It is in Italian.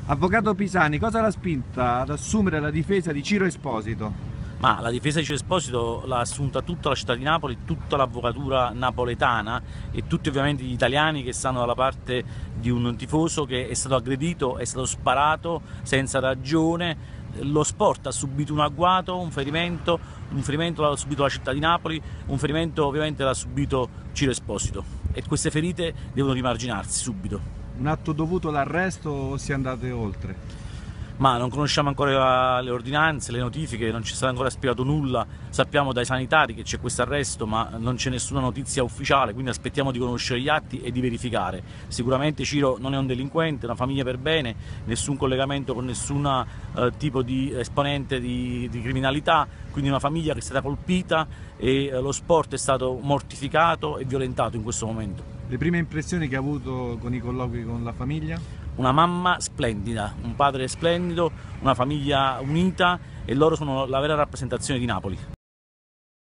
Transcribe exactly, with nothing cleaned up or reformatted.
Avvocato Pisani, cosa l'ha spinta ad assumere la difesa di Ciro Esposito? Ma la difesa di Ciro Esposito l'ha assunta tutta la città di Napoli, tutta l'avvocatura napoletana e tutti ovviamente gli italiani che stanno dalla parte di un tifoso che è stato aggredito, è stato sparato senza ragione. Lo sport ha subito un agguato, un ferimento, un ferimento l'ha subito la città di Napoli, un ferimento ovviamente l'ha subito Ciro Esposito e queste ferite devono rimarginarsi subito. Un atto dovuto l'arresto o si è andate oltre? Ma non conosciamo ancora le ordinanze, le notifiche, non ci è stato ancora spiegato nulla, sappiamo dai sanitari che c'è questo arresto ma non c'è nessuna notizia ufficiale, quindi aspettiamo di conoscere gli atti e di verificare. Sicuramente Ciro non è un delinquente, è una famiglia per bene, nessun collegamento con nessun eh, tipo di esponente di, di criminalità, quindi una famiglia che è stata colpita e eh, lo sport è stato mortificato e violentato in questo momento. Le prime impressioni che ha avuto con i colloqui con la famiglia? Una mamma splendida, un padre splendido, una famiglia unita e loro sono la vera rappresentazione di Napoli.